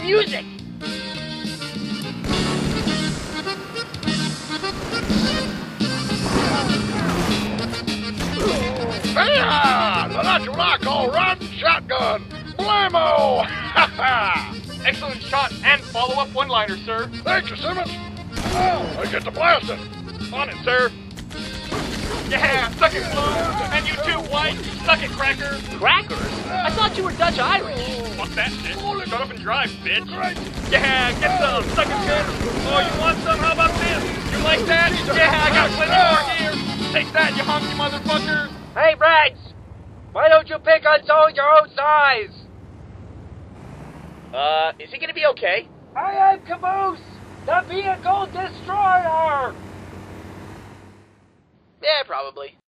music! Hey-ha! Now that's what I call riding shotgun! Blammo! Ha ha! Excellent shot and follow-up one-liner, sir. Thank you, Simmons! Oh, I get to blasting! On it, sir. Yeah, suck it, Blue. And you too, White. Suck it, Cracker. Crackers? I thought you were Dutch-Irish. Fuck that shit. Shut up and drive, bitch. Yeah, get some. Suck it, bitch. Oh, you want some? How about this? You like that? Yeah, I got plenty more here. Take that, you honky motherfuckers. Hey, brats! Why don't you pick on someone your own size? Is he gonna be okay? I am Caboose, the vehicle destroyer! Yeah, probably.